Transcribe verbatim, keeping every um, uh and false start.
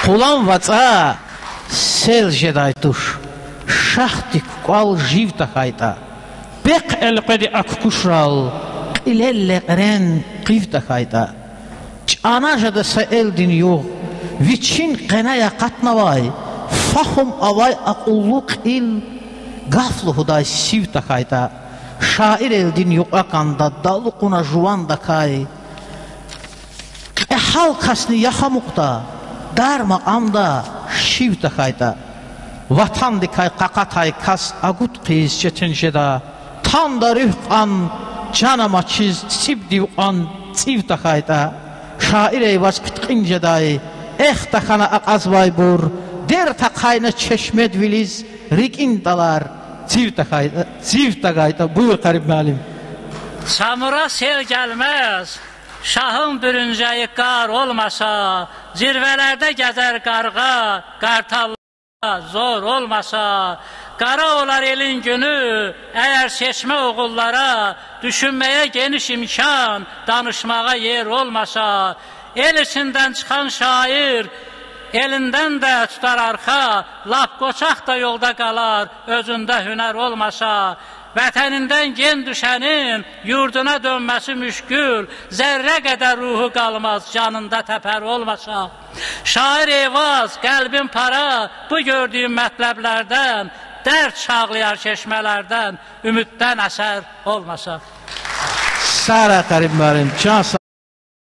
Xulан vaca sel jeday duş, şahtik qal jivta hayta, beq elqedi akkuşral, qilelle qren qivta hayta, çanajada sa eldin yox, viçin qenaya qatnavay, fahum avay aqulluk il, qaflı huday sivta hayta, şair eldin yox aqanda, dalıquna juvanda kay, e halkasını yaxamuqda, dar maqamda şivta hayta, vatan dikay qaqatay kas agut qiz çetinjeda, tan da rühqan canama çiz sibdiuqan sivta hayta, şair eyvaz qıtqinceday, ex taxana aqazvay bur, der taqayna çeşmed viliz, rikin dalar sivta hayta, sivta hayta. Buyur Qarib müəllim. Samura sel gəlməz, şahın bürüncəyi qar olmasa, zirvələrdə gəzər qarğa, qartallar zor olmasa, qara olar elin günü, əgər seçmə oğullara, düşünməyə geniş imkan, danışmağa yer olmasa, el içindən çıxan şair, elindən də tutar arxa, lap qoçaq da yolda qalar, özündə hünər olmasa, vətənindən gen düşənin yurduna dönməsi müşkül, zərrə qədər ruhu qalmaz canında təpər olmasa. Şair eyvaz, qəlbin para, bu gördüyüm mətləblərdən, dərd çağlayar çeşmələrdən, ümiddən əsər olmasa. Sara Qarib müəllim, can